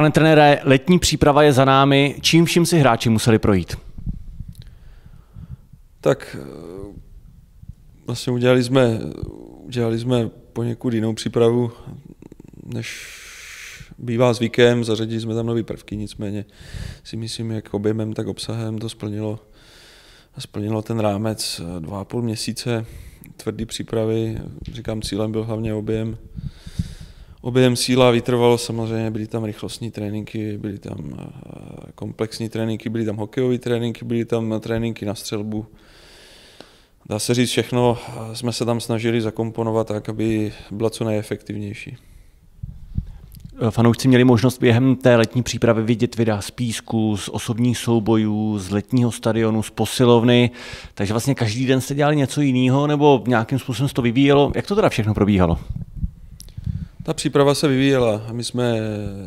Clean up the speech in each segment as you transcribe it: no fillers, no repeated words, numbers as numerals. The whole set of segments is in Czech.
Pane trenére, letní příprava je za námi. Čím vším si hráči museli projít? Tak vlastně udělali jsme poněkud jinou přípravu, než bývá zvykem. Zařadili jsme tam nové prvky, nicméně si myslím, jak objemem, tak obsahem to splnilo ten rámec 2,5 měsíce tvrdý přípravy. Říkám, cílem byl hlavně objem, síla, vytrvalo samozřejmě, byly tam rychlostní tréninky, byly tam komplexní tréninky, byly tam hokejové tréninky, byly tam tréninky na střelbu. Dá se říct, všechno jsme se tam snažili zakomponovat tak, aby byla co nejefektivnější. Fanoušci měli možnost během té letní přípravy vidět videa z písku, z osobních soubojů, z letního stadionu, z posilovny, takže vlastně každý den jste dělali něco jiného nebo nějakým způsobem se to vyvíjelo. Jak to teda všechno probíhalo? Ta příprava se vyvíjela a my jsme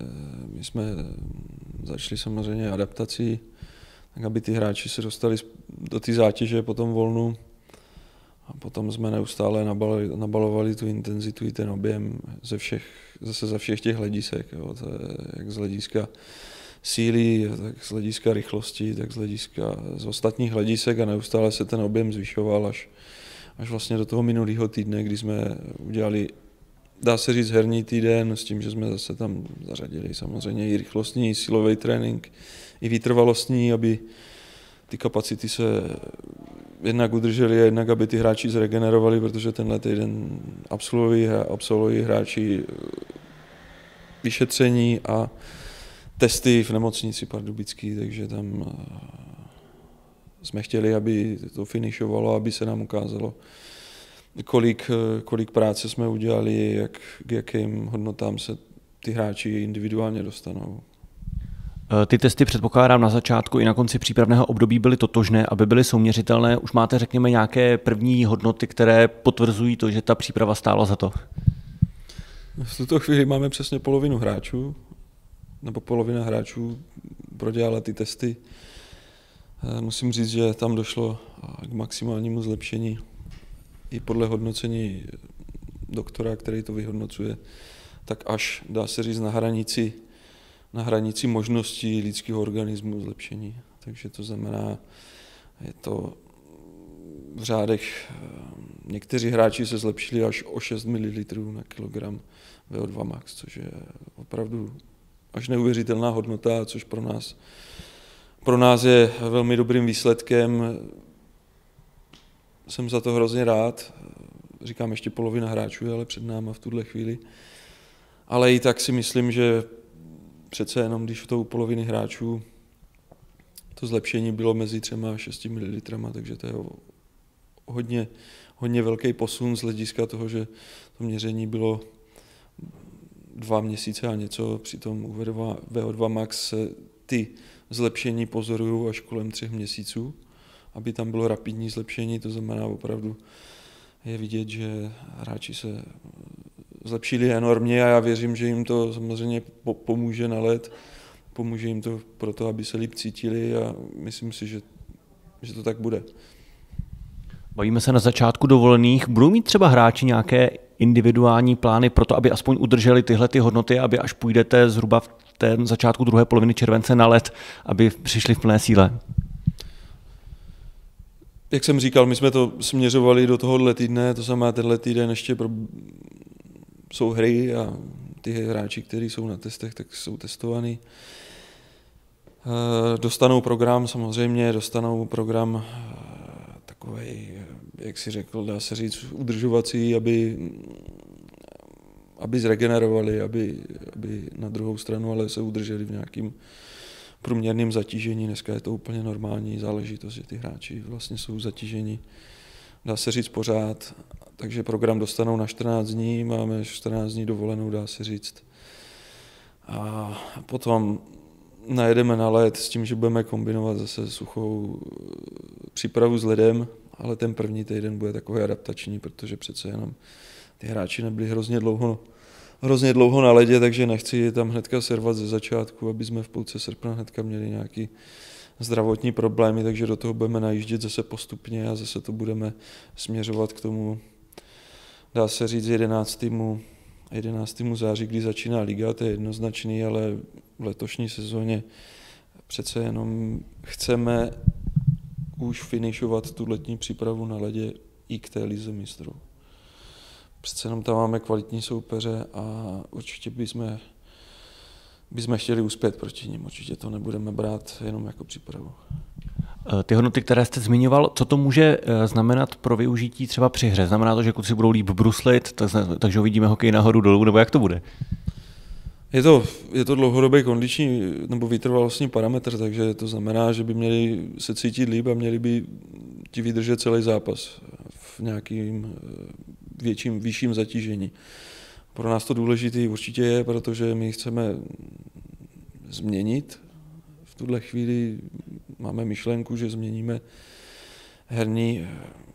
začali samozřejmě adaptací, tak aby ty hráči se dostali do té zátěže po tom volnu a potom jsme neustále nabalovali tu intenzitu i ten objem ze všech těch hledisek, jo, jak z hlediska síly, tak z hlediska rychlosti, tak z ostatních hledisek a neustále se ten objem zvyšoval až vlastně do toho minulého týdne, kdy jsme udělali, dá se říct, herní týden s tím, že jsme zase tam zařadili samozřejmě i rychlostní, i silový trénink, i vytrvalostní, aby ty kapacity se jednak udržely a jednak, aby ty hráči zregenerovali, protože tenhle týden absolvují hráči vyšetření a testy v nemocnici pardubický, takže tam jsme chtěli, aby to finišovalo, aby se nám ukázalo, kolik práce jsme udělali, k jakým hodnotám se ty hráči individuálně dostanou. Ty testy, předpokládám, na začátku i na konci přípravného období byly totožné, aby byly souměřitelné. Už máte, řekněme, nějaké první hodnoty, které potvrzují to, že ta příprava stála za to? V tuto chvíli máme přesně polovinu hráčů, nebo polovina hráčů prodělala ty testy. Musím říct, že tam došlo k maximálnímu zlepšení i podle hodnocení doktora, který to vyhodnocuje, tak až, dá se říct, na hranici možností lidského organismu zlepšení. Takže to znamená, je to v řádech, někteří hráči se zlepšili až o 6 ml na kilogram VO2 max, což je opravdu až neuvěřitelná hodnota, což pro nás je velmi dobrým výsledkem. Jsem za to hrozně rád. Říkám, ještě polovina hráčů je ale před náma v tuhle chvíli. Ale i tak si myslím, že přece jenom, když v tou poloviny hráčů to zlepšení bylo mezi 3 a 6 ml, takže to je hodně velký posun z hlediska toho, že to měření bylo 2 měsíce a něco, přitom u VO2 max se ty zlepšení pozorují až kolem 3 měsíců, aby tam bylo rapidní zlepšení, to znamená opravdu je vidět, že hráči se zlepšili enormně a já věřím, že jim to samozřejmě pomůže na let, pomůže jim to proto, aby se líp cítili a myslím si, že to tak bude. Bavíme se na začátku dovolených. Budou mít třeba hráči nějaké individuální plány pro to, aby aspoň udrželi tyhle ty hodnoty, aby až půjdete zhruba v té začátku druhé poloviny července na let, aby přišli v plné síle? Jak jsem říkal, my jsme to směřovali do tohohle týdne, to znamená tenhle týden ještě jsou hry a ty hráči, kteří jsou na testech, tak jsou testovaní. Dostanou program samozřejmě, takovej, jak si řekl, dá se říct, udržovací, aby zregenerovali, aby na druhou stranu ale se udrželi v nějakým průměrným zatížení. Dneska je to úplně normální záležitost, že ty hráči vlastně jsou zatíženi, dá se říct, pořád. Takže program dostanou na 14 dní, máme 14 dní dovolenou, dá se říct. A potom najedeme na led s tím, že budeme kombinovat zase suchou přípravu s ledem, ale ten první týden bude takový adaptační, protože přece jenom ty hráči nebyli hrozně dlouho na ledě, takže nechci je tam hnedka servat ze začátku, aby jsme v půlce srpna hnedka měli nějaký zdravotní problémy, takže do toho budeme najíždět zase postupně a zase to budeme směřovat k tomu, dá se říct, 11. 11. září, kdy začíná liga, to je jednoznačný, ale v letošní sezóně přece jenom chceme už finišovat tu letní přípravu na ledě i k té lize mistrů. Přece jenom tam máme kvalitní soupeře a určitě bychom chtěli uspět proti nim. Určitě to nebudeme brát jenom jako přípravu. Ty hodnoty, které jste zmiňoval, co to může znamenat pro využití třeba při hře? Znamená to, že kluci budou líp bruslit, takže uvidíme hokej nahoru dolů, nebo jak to bude? Je to dlouhodobý kondiční nebo vytrvalostní parametr, takže to znamená, že by měli se cítit líp a měli by ti vydržet celý zápas v nějakým vyšším zatížení. Pro nás to důležité určitě je, protože my chceme změnit. V tuhle chvíli máme myšlenku, že změníme herní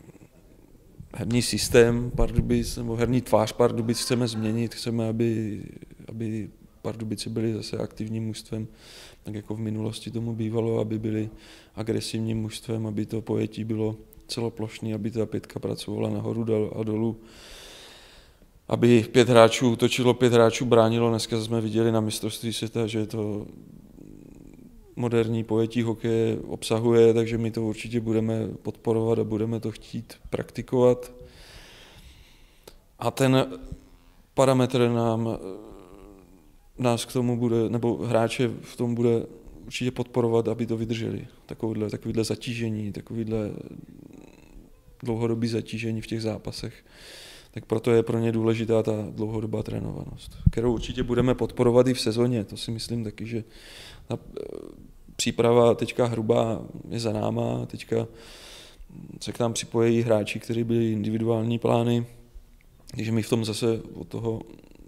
systém Pardubic, nebo herní tvář Pardubic chceme změnit. Chceme, aby Pardubice byly zase aktivním mužstvem, tak jako v minulosti tomu bývalo, aby byli agresivním mužstvem, aby to pojetí bylo celoplošné, aby ta pětka pracovala nahoru a dolů, aby 5 hráčů útočilo, 5 hráčů bránilo. Dneska jsme viděli na mistrovství světa, že to moderní pojetí hokeje obsahuje, takže my to určitě budeme podporovat a budeme to chtít praktikovat. A ten parametr nás k tomu bude, nebo hráče v tom bude určitě podporovat, aby to vydrželi. Takovýhle zatížení, takovýhle dlouhodobý zatížení v těch zápasech. Tak proto je pro ně důležitá ta dlouhodobá trénovanost, kterou určitě budeme podporovat i v sezóně. To si myslím taky, že ta příprava teďka hrubá je za náma, teďka se k nám připojí hráči, kteří byli individuální plány, takže my v tom zase od toho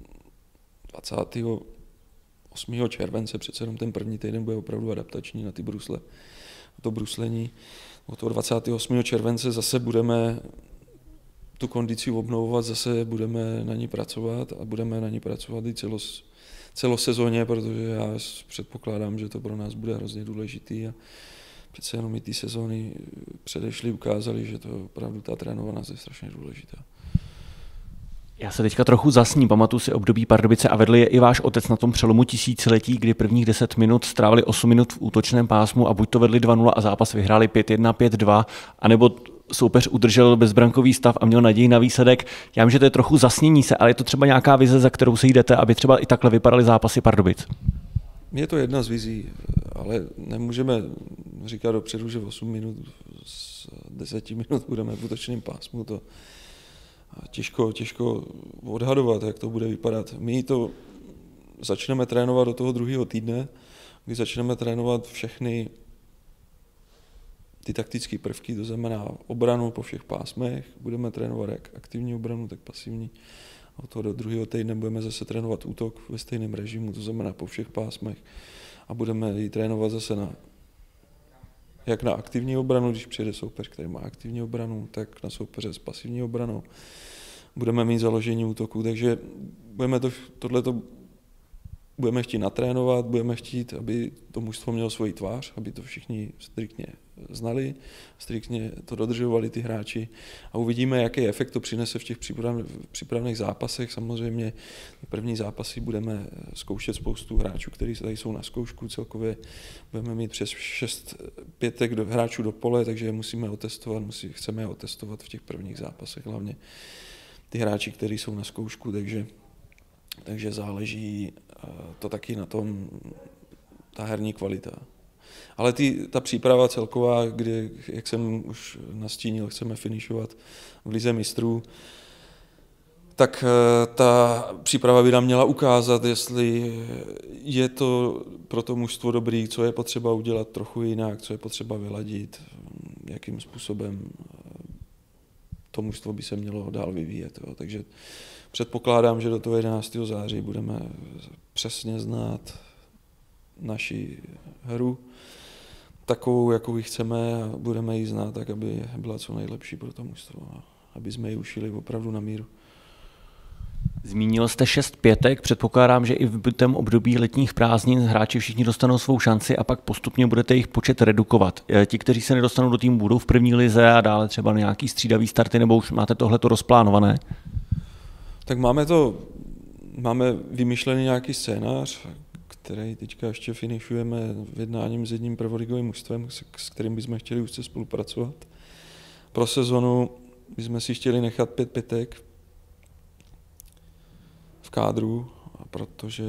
28. července, přece jenom ten první týden bude opravdu adaptační na ty brusle, na to bruslení. Od toho 28. července zase budeme tu kondici obnovovat, zase budeme na ní pracovat a budeme na ní pracovat i celosezóně, protože já předpokládám, že to pro nás bude hrozně důležitý a přece jenom i ty sezóny předešly ukázaly, že to opravdu ta trénovanost je strašně důležitá. Já se teďka trochu zasním, pamatuju si období Pardubice a vedl je i váš otec na tom přelomu tisíciletí, kdy prvních 10 minut strávili 8 minut v útočném pásmu a buď to vedli 2-0 a zápas vyhráli 5-1, 5-2, anebo soupeř udržel bezbrankový stav a měl naději na výsledek. Já vím, že to je trochu zasnění se, ale je to třeba nějaká vize, za kterou se jdete, aby třeba i takhle vypadaly zápasy Pardubic? Je to jedna z vizí, ale nemůžeme říkat dopředu, že 8 minut z 10 minut budeme v útočném pásmu. To těžko odhadovat, jak to bude vypadat. My to začneme trénovat do toho druhého týdne, kdy začneme trénovat všechny ty taktické prvky, to znamená obranu po všech pásmech, budeme trénovat jak aktivní obranu, tak pasivní. Od toho do druhého týdne budeme zase trénovat útok ve stejném režimu, to znamená po všech pásmech a budeme ji trénovat zase jak na aktivní obranu, když přijde soupeř, který má aktivní obranu, tak na soupeře s pasivní obranou. Budeme mít založení útoku, takže tohleto budeme chtít natrénovat, budeme chtít, aby to mužstvo mělo svoji tvář, aby to všichni striktně znali, striktně to dodržovali ty hráči a uvidíme, jaký efekt to přinese v těch přípravných zápasech. Samozřejmě první zápasy budeme zkoušet spoustu hráčů, kteří tady jsou na zkoušku, celkově budeme mít přes 6 pětek hráčů do pole, takže je musíme otestovat, chceme je otestovat v těch prvních zápasech, hlavně ty hráči, kteří jsou na zkoušku, takže záleží to taky na tom, ta herní kvalita. Ale ta příprava celková, kde, jak jsem už nastínil, chceme finišovat v lize mistrů, tak ta příprava by nám měla ukázat, jestli je to pro to mužstvo dobrý, co je potřeba udělat trochu jinak, co je potřeba vyladit, jakým způsobem to mužstvo by se mělo dál vyvíjet. Jo. Takže předpokládám, že do toho 11. září budeme přesně znát naši hru, takovou, jakou ji chceme a budeme ji znát tak, aby byla co nejlepší pro to mužstvo, aby jsme ji ušili opravdu na míru. Zmínil jste 6 pětek, předpokládám, že i v tom období letních prázdnin hráči všichni dostanou svou šanci a pak postupně budete jejich počet redukovat. Ti, kteří se nedostanou do týmu, budou v první lize a dále třeba nějaký střídavý starty, nebo už máte tohleto rozplánované? Tak máme to máme vymyšlený nějaký scénář, který teďka ještě finišujeme v jednáním s jedním prvoligovým mužstvem, s kterým bychom chtěli úzce spolupracovat. Pro sezonu bychom si chtěli nechat 5 pětek v kádru, protože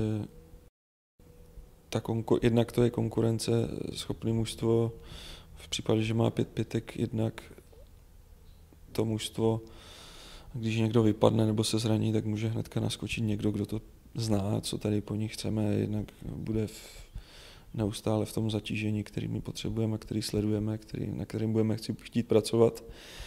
jednak to je konkurence schopné mužstvo, v případě, že má 5 pětek, jednak to mužstvo, když někdo vypadne nebo se zraní, tak může hnedka naskočit někdo, kdo to zná, co tady po nich chceme, jednak bude neustále v tom zatížení, který my potřebujeme, který sledujeme, na kterým budeme chtít pracovat.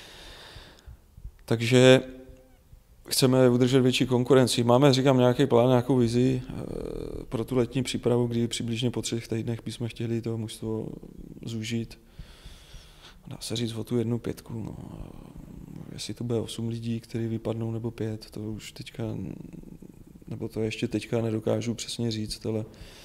Takže chceme udržet větší konkurenci. Máme, říkám, nějaký plán, nějakou vizi pro tu letní přípravu, kdy přibližně po 3 týdnech bychom chtěli to mužstvo zúžit. Dá se říct o tu 1 pětku. No. Jestli to bude 8 lidí, kteří vypadnou, nebo 5, to už teďka, nebo to ještě teďka nedokážu přesně říct, ale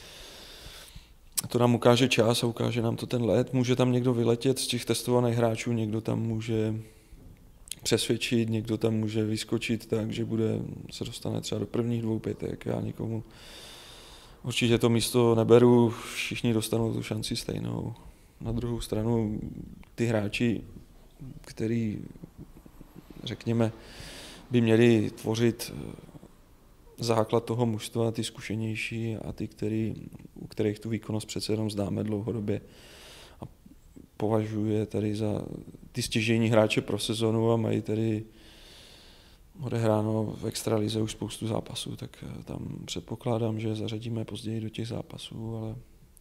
to nám ukáže čas a ukáže nám to ten let. Může tam někdo vyletět z těch testovaných hráčů, někdo tam může přesvědčit, někdo tam může vyskočit tak, že se dostane třeba do prvních 2 pětek. Já nikomu určitě to místo neberu, všichni dostanou tu šanci stejnou. Na druhou stranu ty hráči, který, řekněme, by měli tvořit základ toho mužstva, ty zkušenější a ty, u kterých tu výkonnost přece jenom známe dlouhodobě. A považuje tady za ty stěžejní hráče pro sezonu a mají tady odehráno v extralize už spoustu zápasů, tak tam předpokládám, že zařadíme později do těch zápasů, ale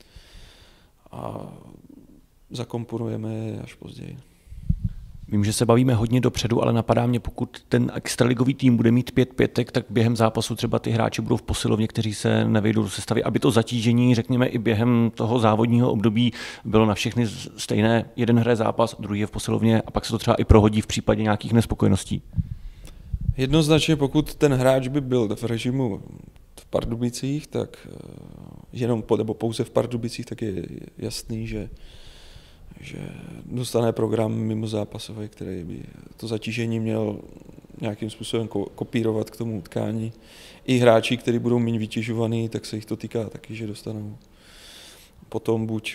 a zakomponujeme je až později. Vím, že se bavíme hodně dopředu, ale napadá mě, pokud ten extraligový tým bude mít 5 pětek, tak během zápasu třeba ty hráči budou v posilovně, kteří se nevejdou do sestavy, aby to zatížení, řekněme, i během toho závodního období bylo na všechny stejné. Jeden hraje zápas, druhý je v posilovně a pak se to třeba i prohodí v případě nějakých nespokojeností. Jednoznačně, pokud ten hráč by byl v režimu v Pardubicích, tak jenom nebo pouze v Pardubicích, tak je jasný, že dostane program mimo zápasový, který by to zatížení měl nějakým způsobem kopírovat k tomu utkání. I hráči, kteří budou méně vytěžovaný, tak se jich to týká taky, že dostanou potom buď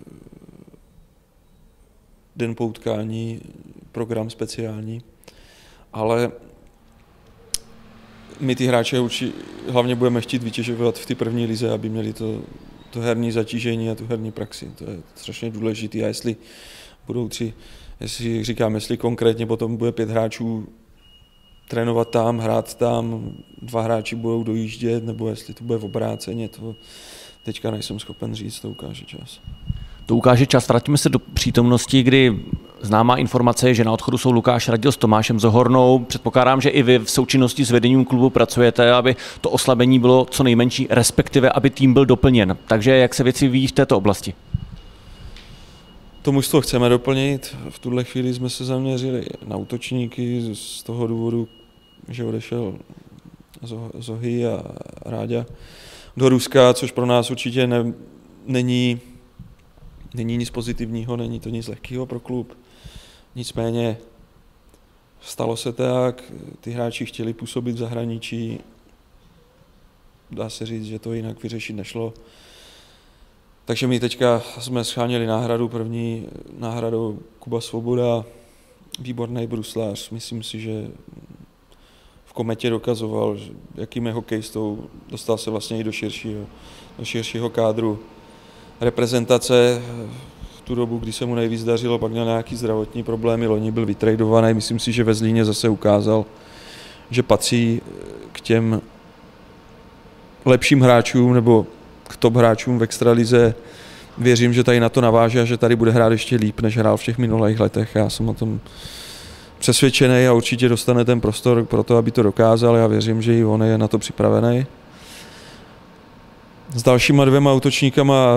den po utkání program speciální, ale my ty hráče hlavně budeme chtít vytěžovat v té první lize, aby měli to herní zatížení a tu herní praxi. To je strašně důležité. A jestli budou jestli konkrétně potom bude 5 hráčů trénovat tam, hrát tam, 2 hráči budou dojíždět, nebo jestli to bude v obráceně, to teďka nejsem schopen říct, to ukáže čas. To ukáže čas. Vrátíme se do přítomnosti, kdy známá informace je, že na odchodu jsou Lukáš Radil s Tomášem Zohornou. Předpokládám, že i vy v součinnosti s vedením klubu pracujete, aby to oslabení bylo co nejmenší, respektive aby tým byl doplněn. Takže jak se věci vyvíjí v této oblasti? To mužstvo chceme doplnit. V tuhle chvíli jsme se zaměřili na útočníky z toho důvodu, že odešel Zohy a Ráďa do Ruska, což pro nás určitě není nic pozitivního, není to nic lehkého pro klub. Nicméně stalo se tak, ty hráči chtěli působit v zahraničí, dá se říct, že to jinak vyřešit nešlo. Takže my teďka jsme scháněli náhradu, první náhradou Kuba Svoboda, výborný bruslář, myslím si, že v Kometě dokazoval, jakým je hokejistou, dostal se vlastně i do širšího kádru reprezentace. V tu dobu, kdy se mu nejvíc dařilo, pak měl nějaký zdravotní problémy, loni byl vytradovaný, myslím si, že ve Zlíně zase ukázal, že patří k těm lepším hráčům nebo k top hráčům v extralize. Věřím, že tady na to naváže a že tady bude hrát ještě líp, než hrál v těch minulých letech. Já jsem o tom přesvědčený a určitě dostane ten prostor pro to, aby to dokázal. Já věřím, že i on je na to připravený. S dalšíma 2 útočníkama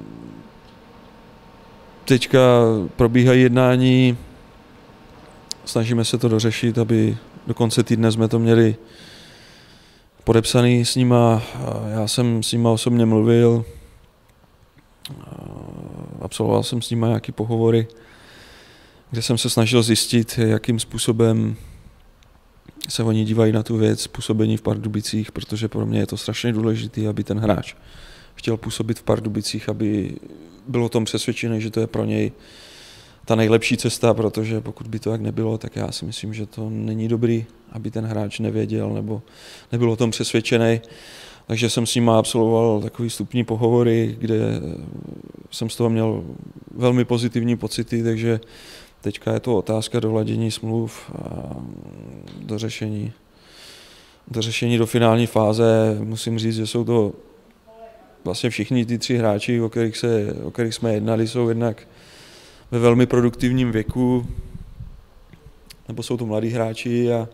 teďka probíhají jednání. Snažíme se to dořešit, aby do konce týdne jsme to měli podepsaný s nima. Já jsem s nima osobně mluvil. Absolvoval jsem s nima nějaké pohovory, kde jsem se snažil zjistit, jakým způsobem se oni dívají na tu věc působení v Pardubicích, protože pro mě je to strašně důležité, aby ten hráč chtěl působit v Pardubicích, aby byl o tom přesvědčený, že to je pro něj ta nejlepší cesta, protože pokud by to tak nebylo, tak já si myslím, že to není dobrý, aby ten hráč nevěděl nebo nebyl o tom přesvědčený. Takže jsem s ním absolvoval takový vstupní pohovory, kde jsem z toho měl velmi pozitivní pocity, takže teďka je to otázka doladění smluv a do řešení do finální fáze. Musím říct, že jsou to vlastně všichni ty 3 hráči, o kterých jsme jednali, jsou jednak ve velmi produktivním věku, nebo jsou to mladí hráči a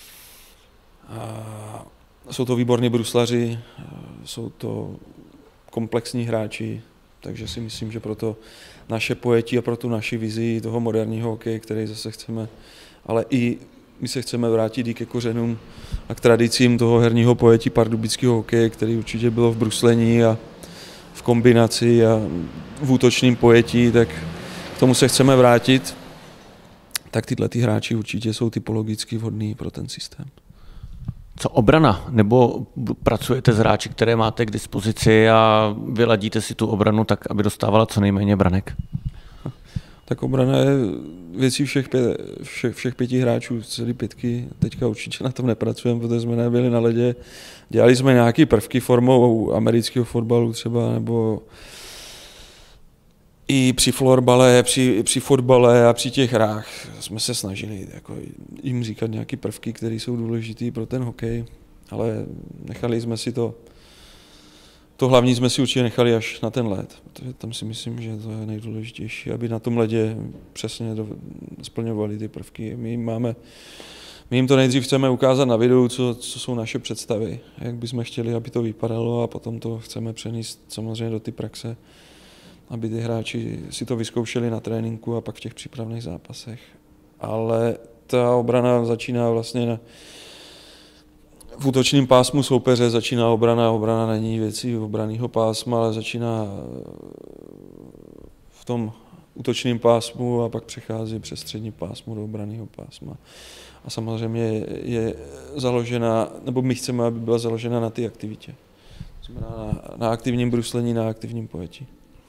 jsou to výborní bruslaři, jsou to komplexní hráči, takže si myslím, že pro to naše pojetí a pro tu naši vizi toho moderního hokeje, který zase chceme, ale i my se chceme vrátit i ke kořenům a k tradicím toho herního pojetí pardubického hokeje, který určitě bylo v bruslení a v kombinaci a v útočném pojetí, tak k tomu se chceme vrátit. Tak tyhle hráči určitě jsou typologicky vhodní pro ten systém. Co obrana? Nebo pracujete s hráči, které máte k dispozici a vyladíte si tu obranu tak, aby dostávala co nejméně branek? Tak obrana je věcí všech 5 hráčů, celý 5. Teďka určitě na tom nepracujeme, protože jsme nebyli na ledě. Dělali jsme nějaké prvky formou amerického fotbalu třeba, nebo i při florbale, při fotbale a při těch hrách jsme se snažili jako jim říkat nějaké prvky, které jsou důležité pro ten hokej, ale nechali jsme si to hlavní jsme si určitě nechali až na ten led, protože tam si myslím, že to je nejdůležitější, aby na tom ledě přesně splňovali ty prvky. My jim to nejdřív chceme ukázat na videu, co jsou naše představy, jak bychom chtěli, aby to vypadalo, a potom to chceme přenést samozřejmě do ty praxe, aby ty hráči si to vyzkoušeli na tréninku a pak v těch přípravných zápasech. Ale ta obrana začíná vlastně v útočném pásmu soupeře, začíná obrana. Obrana není věcí obranného pásma, ale začíná v tom útočném pásmu a pak přechází přes střední pásmo do obranného pásma. A samozřejmě je založena, nebo my chceme, aby byla založena na té aktivitě. To znamená na aktivním bruslení, na aktivním pojetí.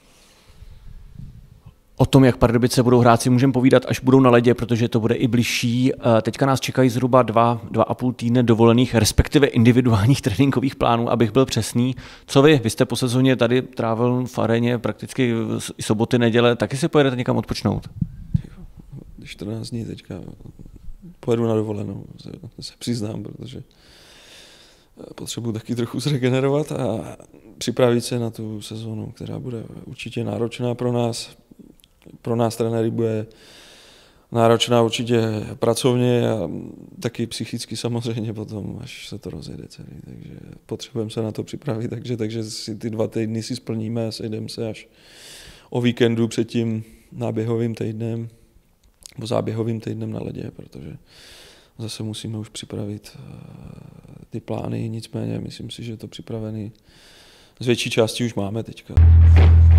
O tom, jak Pardubice budou hrát, si můžeme povídat, až budou na ledě, protože to bude i bližší. Teďka nás čekají zhruba 2,5 týdne dovolených, respektive individuálních tréninkových plánů, abych byl přesný. Co vy? Vy jste po sezóně tady trávil v aréně prakticky soboty, neděle, taky si pojedete někam odpočnout? 14 dní teďka pojedu na dovolenou, se přiznám, protože potřebuji taky trochu zregenerovat a připravit se na tu sezónu, která bude určitě náročná pro nás. Pro nás trenéry bude náročná určitě pracovně a taky psychicky samozřejmě potom, až se to rozjede celý. Takže potřebujeme se na to připravit, takže si ty 2 týdny si splníme a sejdeme se až o víkendu před tím náběhovým týdnem, nebo záběhovým týdnem na ledě, protože zase musíme už připravit ty plány, nicméně myslím si, že to připravený z větší části už máme teďka.